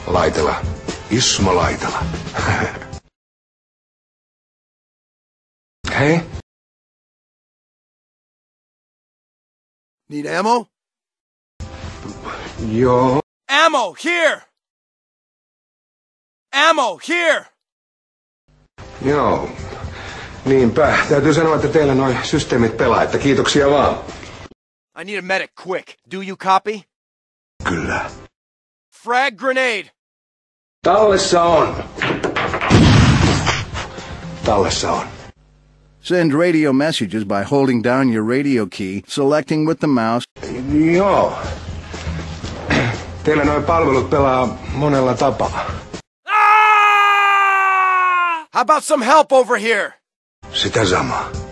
Laitela. Ismo Laitela. Hei? Need ammo? Joo. Ammo, here! Ammo, here! Joo. Niinpä. Täytyy sanoa, että teillä noi systeemit pelaa, että kiitoksia vaan. I need a medic quick. Do you copy? Kyllä. Frag grenade! Tallessa on. Tallessa on. Send radio messages by holding down your radio key, selecting with the mouse. Joo. Teillä noi palvelut pelaa monella tapaa. Ah! How about some help over here? Sitä samaa.